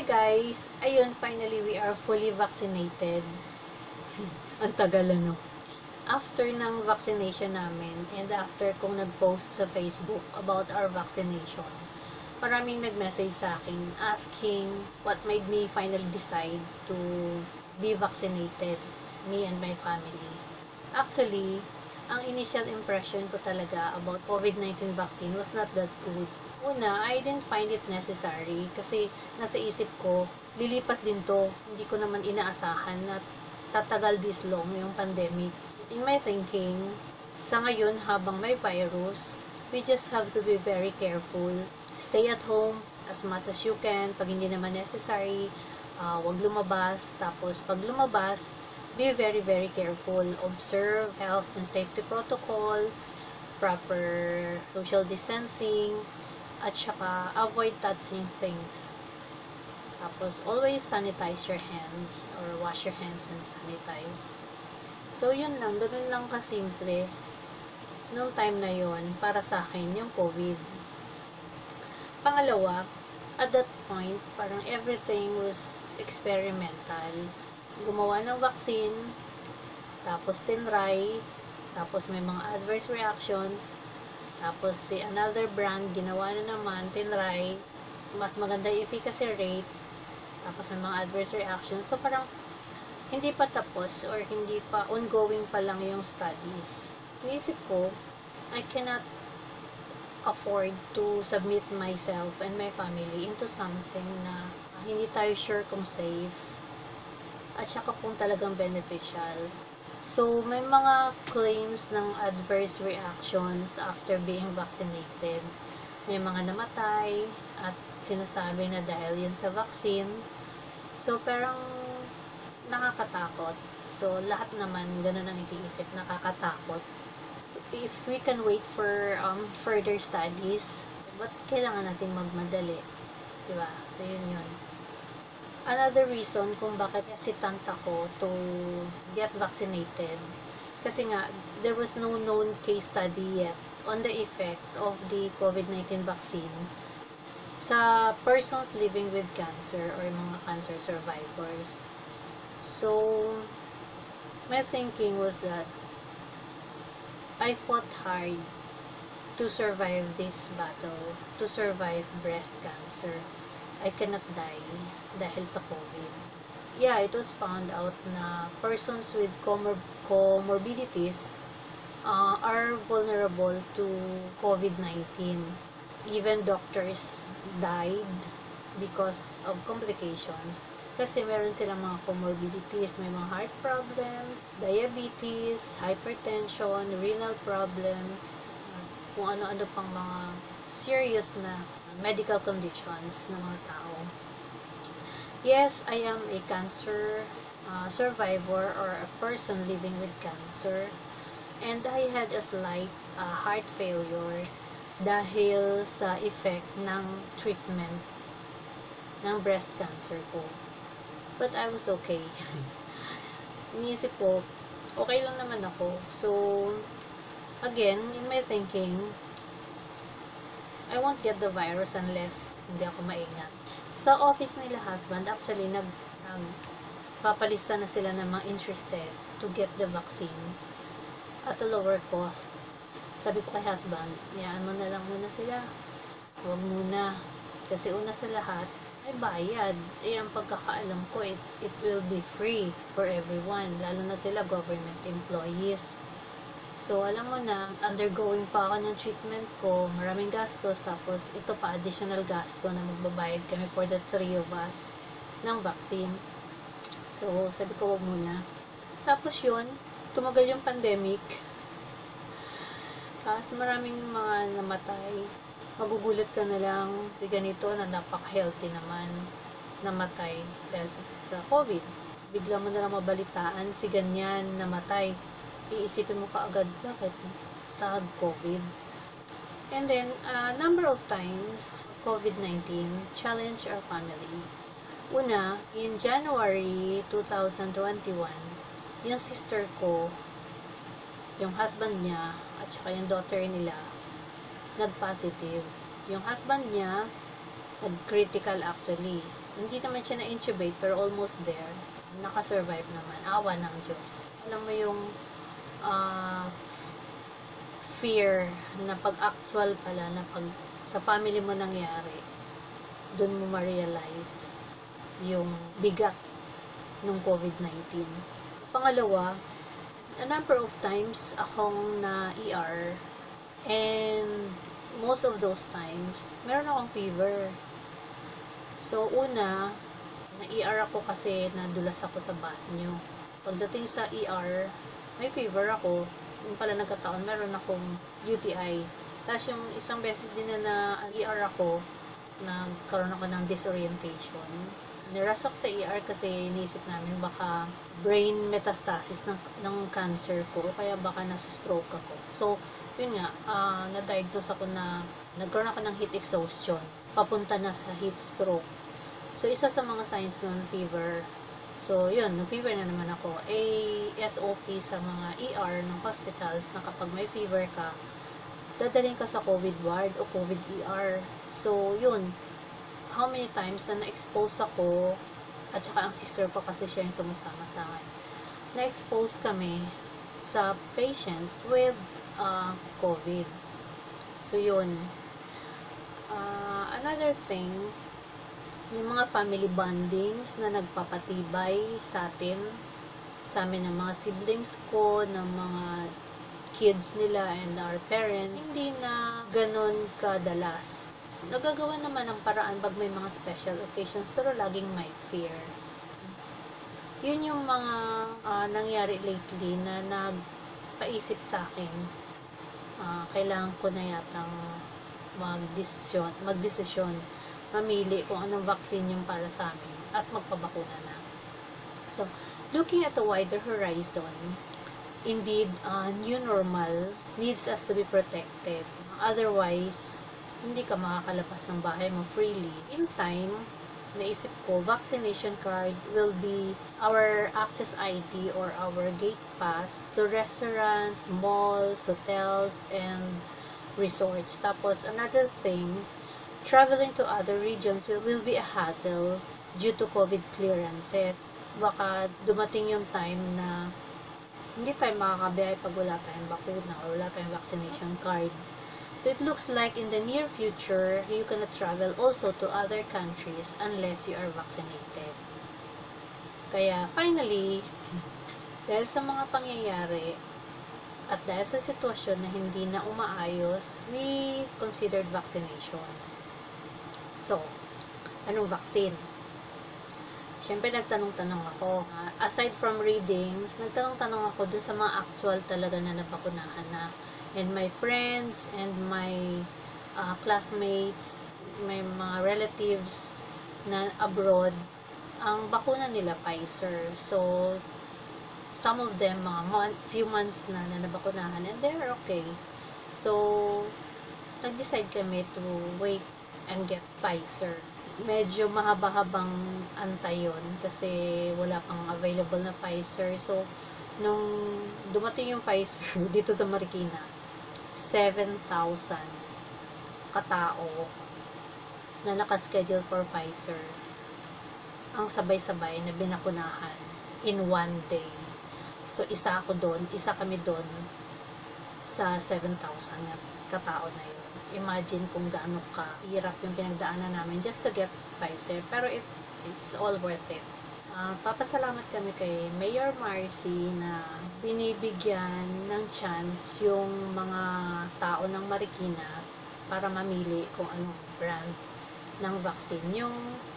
guys! Ayun, finally we are fully vaccinated. Ang tagal ano. After ng vaccination namin and after kong nag-post sa Facebook about our vaccination, maraming nag-message sa akin asking what made me finally decide to be vaccinated, me and my family. Actually, ang initial impression ko talaga about COVID-19 vaccine was not that good. Una, I didn't find it necessary kasi nasa isip ko, lilipas din to. Hindi ko naman inaasahan na tatagal this long yung pandemic. In my thinking, sa ngayon habang may virus, we just have to be very careful. Stay at home as much as you can. Pag hindi naman necessary, wag lumabas. Tapos pag lumabas, be very very careful. Observe health and safety protocol, proper social distancing, at saka avoid touching things. Tapos always sanitize your hands or wash your hands and sanitize. So yun lang, ganun lang kasimple nung time na yun para sa akin yung COVID. Pangalawa, at that point, parang everything was experimental. Gumawa ng vaccine, tapos tinry, tapos may mga adverse reactions, tapos si another brand ginawa na naman, tinry, mas maganda yung efficacy rate, tapos may mga adverse reactions. So parang hindi pa tapos or hindi pa ongoing pa lang yung studies. Inisip ko, I cannot afford to submit myself and my family into something na hindi tayo sure kung safe at saka kung talagang beneficial. So, may mga claims ng adverse reactions after being vaccinated. May mga namatay at sinasabi na dahil yun sa vaccine. So, parang nakakatakot. So, lahat naman ganun ang itiisip, nakakatakot. If we can wait for further studies, ba't kailangan natin magmadali? Diba? So, yun. Another reason kung bakit hesitant ako to get vaccinated, kasi nga, there was no known case study yet on the effect of the COVID-19 vaccine sa persons living with cancer or mga cancer survivors. So, my thinking was that I fought hard to survive this battle, to survive breast cancer. I cannot die dahil sa COVID. Yeah, it was found out na persons with comorbidities are vulnerable to COVID-19. Even doctors died because of complications. Kasi meron silang mga comorbidities, may mga heart problems, diabetes, hypertension, renal problems, kung ano-ano pang mga serious na medical conditions ng mga tao. Yes, I am a cancer survivor or a person living with cancer, and I had a slight heart failure dahil sa effect ng treatment ng breast cancer ko. But I was okay. Iniisip ko, okay lang naman ako. So, again, in my thinking, I won't get the virus unless hindi ako maingat. Sa office nila husband, actually, papalista na sila ng mga interested to get the vaccine at a lower cost. Sabi ko kay husband, yaan mo na lang muna sila. Huwag muna. Kasi una sa lahat, ay bayad. Ang pagkakaalam ko, it will be free for everyone. Lalo na sila government employees. So, alam mo na, undergoing pa ako ng treatment ko, maraming gastos, tapos ito pa additional gasto na magbabayad kami for the 3 of us ng vaccine. So, sabi ko, wag muna. Tapos yun, tumagal yung pandemic. Kasi maraming mga namatay. Magugulat ka na lang si ganito na napaka-healthy naman namatay dahil sa COVID. Bigla mo na lang mabalitaan si ganyan namatay. Iisipin mo kaagad, bakit? Tag COVID. And then, number of times, COVID-19 challenged our family. Una, in January 2021, yung sister ko, yung husband niya, at saka yung daughter nila, nag-positive. Yung husband niya, Critical actually. Hindi naman siya na-intubate pero almost there. Nakasurvive naman. Awa ng Diyos. Alam mo yung uh, fear na pag actual pala, na pag sa family mo nangyari, dun mo ma-realize yung bigat ng COVID-19. Pangalawa, a number of times akong na ER, and most of those times, meron akong fever. So, una, na-ER ako kasi nadulas ako sa banyo. Pagdating sa ER, may fever ako. Yung pala nagkataon, meron akong UTI. Tapos yung isang beses din na ER ako, nagkaroon ako ng disorientation. Niras ako sa ER kasi inisip namin baka brain metastasis ng cancer ko, o kaya baka nasustroke ako. So, yun nga, na-diagnose ako na nagkaroon ako ng heat exhaustion, papunta na sa heat stroke. So, isa sa mga signs nun, fever. So, yun, fever na naman ako. SOP sa mga ER ng hospitals na kapag may fever ka, dadalhin ka sa COVID ward o COVID ER. So, yun, how many times na na-expose ako, at saka ang sister ko kasi siya yung sumasama sa akin, na-expose kami sa patients with COVID. So, yun. Another thing, yung mga family bondings na nagpapatibay sa amin ng mga siblings ko, ng mga kids nila and our parents, hindi na ganun kadalas. Nagagawa naman ng paraan pag may mga special occasions, pero laging may fear. Yun yung mga nangyari lately na nagpaisip sa akin, kailangan ko na yatang magdesisyon, mamili kung anong vaccine yung para sa amin at magpabakuna na. So, looking at a wider horizon, indeed, new normal needs us to be protected. Otherwise, hindi ka makakalabas ng bahay mo freely. In time, naisip ko, vaccination card will be our access ID or our gate pass to restaurants, malls, hotels, and resorts. Tapos, another thing, traveling to other regions will be a hassle due to COVID clearances. Baka dumating yung time na hindi tayo makakabiyahe pag wala tayong bakuna or wala tayong vaccination card. So it looks like in the near future, you cannot travel also to other countries unless you are vaccinated. Kaya finally, dahil sa mga pangyayari at dahil sa sitwasyon na hindi na umaayos, we considered vaccination. So, anong vaccine? Siyempre, nagtanong-tanong ako. Aside from readings, nagtanong-tanong ako dun sa mga actual talaga na nabakunahan na. And my friends and my classmates, my mga relatives na abroad, ang bakuna nila Pfizer. So, some of them, mga few months na nabakunahan, and they're okay. So, nag-decide kami to wait and get Pfizer. Medyo mahaba-habang antay yun kasi wala pang available na Pfizer. So, nung dumating yung Pfizer dito sa Marikina, 7,000 katao na nakaschedule for Pfizer ang sabay-sabay na binakunahan in one day. So, isa kami doon sa 7,000 na katao na yun. Imagine kung gaano kahirap yung pinagdaanan namin just to get Pfizer. Pero it's all worth it. Papasalamat kami kay Mayor Marcy na binibigyan ng chance yung mga tao ng Marikina para mamili kung anong brand ng vaccine yung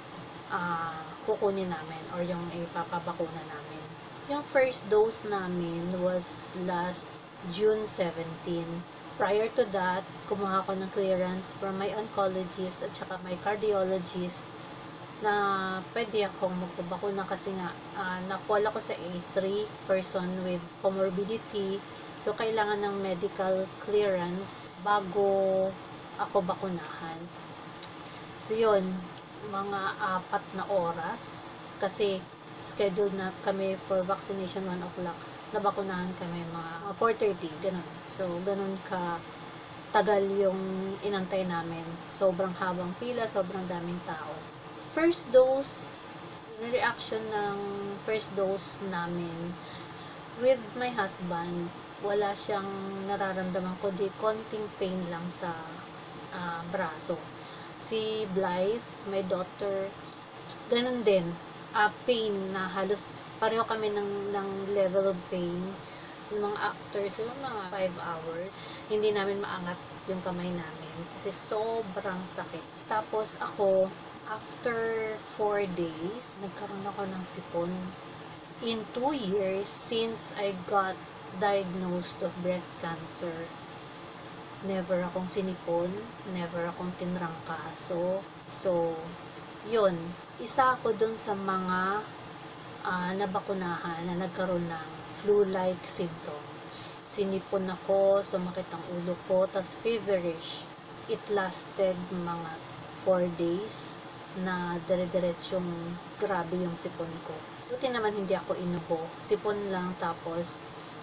kukunin namin or yung ipapabakuna namin. Yung first dose namin was last June 17. Prior to that, kumuha ko ng clearance from my oncologist at saka my cardiologist na pwede akong magpabakuna kasi nga na-fall ako sa A3, person with comorbidity. So, kailangan ng medical clearance bago ako bakunahan. So, yun, mga 4 na oras kasi scheduled na kami for vaccination 1 o'clock. Nabakunahan kami mga 4:30, ganun. So, ganun ka tagal yung inantay namin. Sobrang habang pila, sobrang daming tao. First dose, yung reaction ng first dose namin with my husband, wala siyang nararamdaman kundi konting pain lang sa braso. Si Blythe, my daughter, ganun din. Pain na halos pareho kami ng level of pain. Yung mga after, so mga 5 hours, hindi namin maangat yung kamay namin kasi sobrang sakit. Tapos ako, after 4 days, nagkaroon ako ng sipon. In 2 years, since I got diagnosed of breast cancer, never akong sinipon, never akong tinrangkaso. So, yun. Isa ako dun sa mga nabakunahan na nagkaroon ng flu-like symptoms. Sinipon ako, sumakit ang ulo ko, tas feverish. It lasted mga 4 days na dire-diretsyong grabe yung sipon ko. Buti naman hindi ako inubo. Sipon lang, tapos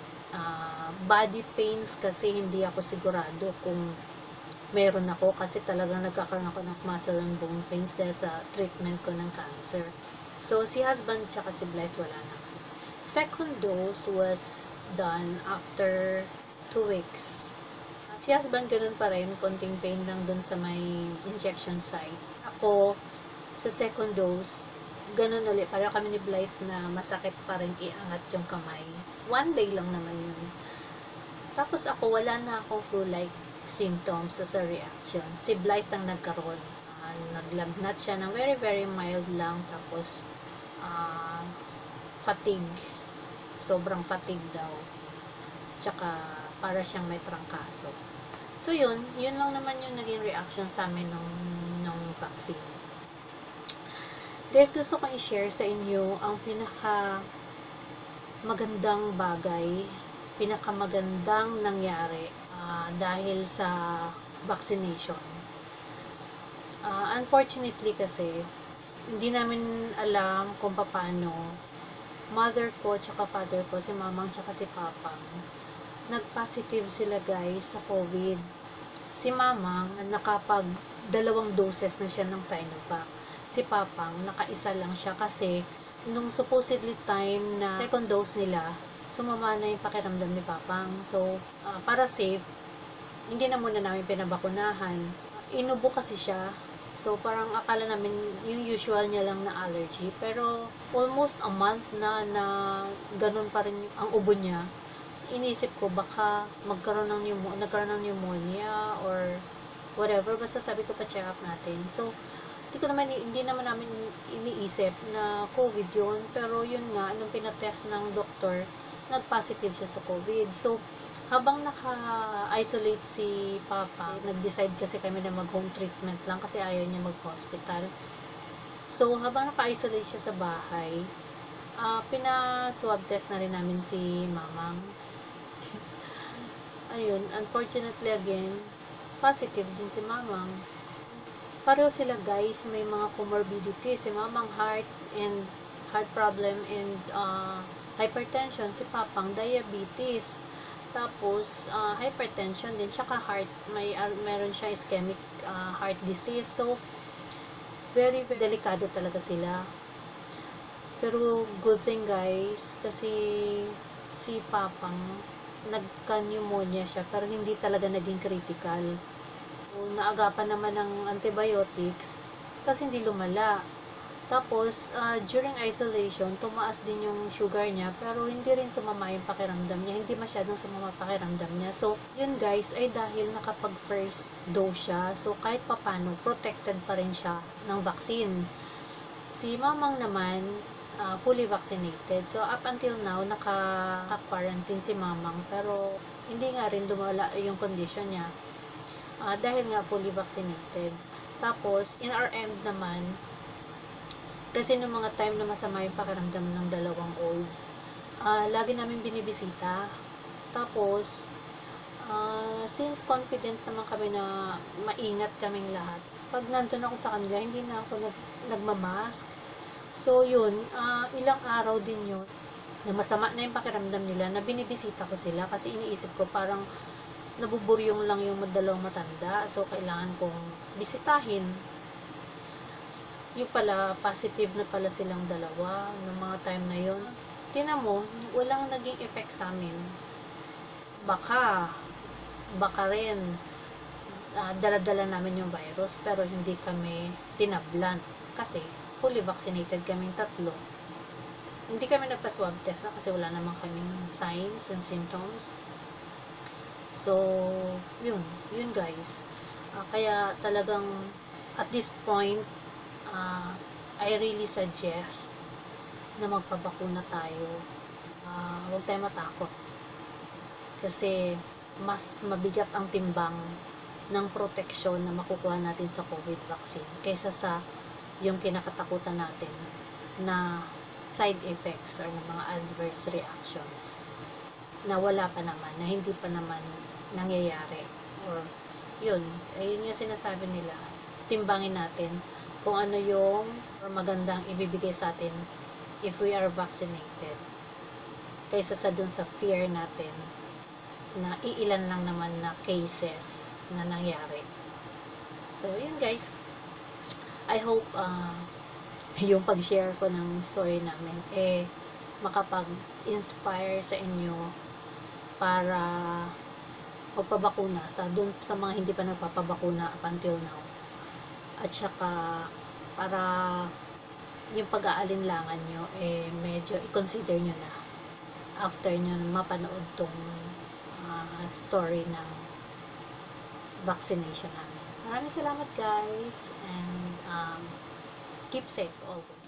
body pains kasi hindi ako sigurado kung meron ako kasi talagang nagkakaroon ako ng muscle and bone pains dahil sa treatment ko ng cancer. So, si husband tsaka si Blythe wala naman. Second dose was done after 2 weeks. Si husband ganun pa rin, konting pain lang dun sa may injection site. Ako, sa second dose, ganun ulit. Pareho kami ni Blythe na masakit pa rin iangat yung kamay. 1 day lang naman yun. Tapos ako, wala na akong flu-like symptoms sa reaction. Si Blythe ang nagkaroon. Naglagnat siya ng very, very mild lang. Tapos, fatigue. Sobrang fatigue daw. Tsaka, para siyang may trangkaso. So, yun lang naman yung naging reaction sa amin ng vaccine. Guys, gusto ko i-share sa inyo ang magandang bagay, pinakamagandang nangyari dahil sa vaccination. Unfortunately kasi, hindi namin alam kung paano mother ko tsaka father ko, si mamang tsaka si papang, nag-positive sila guys sa COVID. Si mamang nakapag 2 doses na siya ng Sinovac. Si papang nakaisa lang siya kasi nung supposedly time na second dose nila, sumama na yung pakiramdam ni papang. So, para safe, hindi na muna namin pinabakunahan. Inubo kasi siya. So, parang akala namin yung usual niya lang na allergy. Pero, almost a month na ganun pa rin ang ubo niya. Inisip ko baka nagkaroon ng pneumonia or whatever. Basta sabi ko pa-check up natin. So, hindi naman namin iniisip na COVID yun. Pero yun nga, nung pinatest ng doktor, nag-positive siya sa COVID. So, habang naka-isolate si Papa, nag-decide kasi kami na mag-home treatment lang kasi ayaw niya mag-hospital. So, habang naka-isolate siya sa bahay, pina-swab test na rin namin si Mamang. Ayun, unfortunately again, positive din si Mamang. Pareho sila guys, may mga comorbidity. Si Mamang heart problem and hypertension. Si Papang diabetes. Tapos, hypertension din, tsaka heart, meron siya ischemic heart disease. So, very, very delikado talaga sila. Pero, good thing guys, kasi si Papang, nagka-pneumonia siya, pero hindi talaga naging critical. So, naagapan naman ng antibiotics, kasi hindi lumala. Tapos, during isolation, tumaas din yung sugar niya, pero hindi rin sumama yung pakiramdam niya. Hindi masyadong sumama pakiramdam niya. So, yun guys, ay dahil nakapag first dose siya. So, kahit papano, protected pa rin siya ng vaccine. Si Mamang naman, fully vaccinated. So, up until now, naka-quarantine si Mamang, pero hindi nga rin dumala yung condition niya. Dahil nga fully vaccinated. Tapos, in our end naman, kasi nung mga time na masama yung pakiramdam ng 2 olds, lagi namin binibisita. Tapos, since confident naman kami na maingat kaming lahat, pag nandun ako sa kanila, hindi na ako nagmamask. So, yun, ilang araw din yun, na masama na yung pakiramdam nila, na binibisita ko sila, kasi iniisip ko parang nabuburyong lang yung dalawang matanda. So, kailangan kong bisitahin. Yung pala, positive na pala silang dalawa ng mga time na yun. Tingnan mo, walang naging effect sa amin. Baka rin, dala-dala namin yung virus, pero hindi kami tinablan. Kasi, fully vaccinated kaming tatlo. Hindi kami nagpa-swab test na kasi wala naman kaming signs and symptoms. So, yun guys. Kaya talagang, at this point, I really suggest na magpabakuna tayo. Huwag tayo matakot. Kasi, mas mabigat ang timbang ng proteksyon na makukuha natin sa COVID vaccine kaysa sa yung kinakatakutan natin na side effects or mga adverse reactions na wala pa naman, na hindi pa naman nangyayari. Or, yun yung sinasabi nila, timbangin natin kung ano yung magandang ibibigay sa atin if we are vaccinated kaysa sa dun sa fear natin na iilan lang naman na cases na nangyari. So, yun guys. I hope yung pag-share ko ng story namin makapag-inspire sa inyo para magpabakuna sa mga hindi pa nagpapabakuna up until now. At saka para yung pag-aalinlangan nyo medyo i-consider nyo na after nyo mapanood tong story ng vaccination namin. Maraming salamat guys, and keep safe always.